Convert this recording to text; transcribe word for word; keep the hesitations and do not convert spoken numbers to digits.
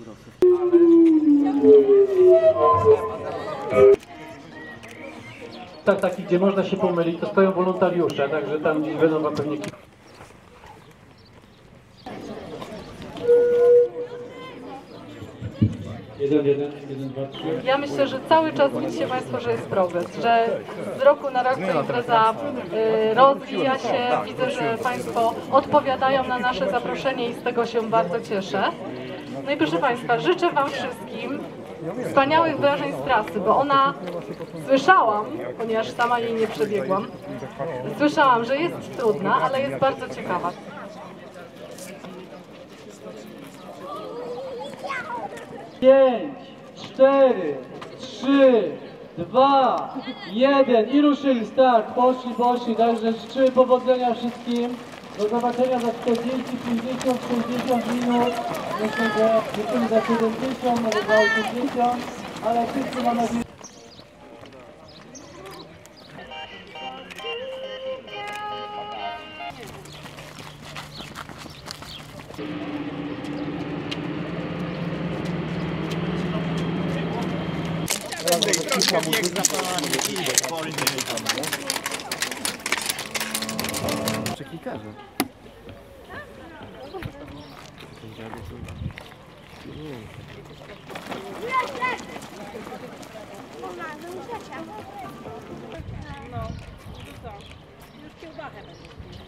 Tak, taki, gdzie można się pomylić, to stoją wolontariusze, także tam gdzieś będą wam pewnie... Jeden, jeden, jeden, dwa, trzy. Ja myślę, że cały czas widzicie Państwo, że jest progres, że z roku na rok ta impreza y, rozwija się. Widzę, że Państwo odpowiadają na nasze zaproszenie i z tego się bardzo cieszę. No i proszę Państwa, życzę Wam wszystkim wspaniałych wrażeń z trasy, bo ona, słyszałam, ponieważ sama jej nie przebiegłam, słyszałam, że jest trudna, ale jest bardzo ciekawa. Pięć, cztery, trzy, dwa, jeden i ruszyli, start, poszli, poszli, także życzymy powodzenia wszystkim, do zobaczenia za czterdzieści, pięćdziesiąt, sześćdziesiąt minut, myślę, że życzymy za siedemdziesiąt, może za osiemdziesiąt, ale wszyscy mam nadzieję. Przekikarze. No, to co? Już kiełbachę będzie.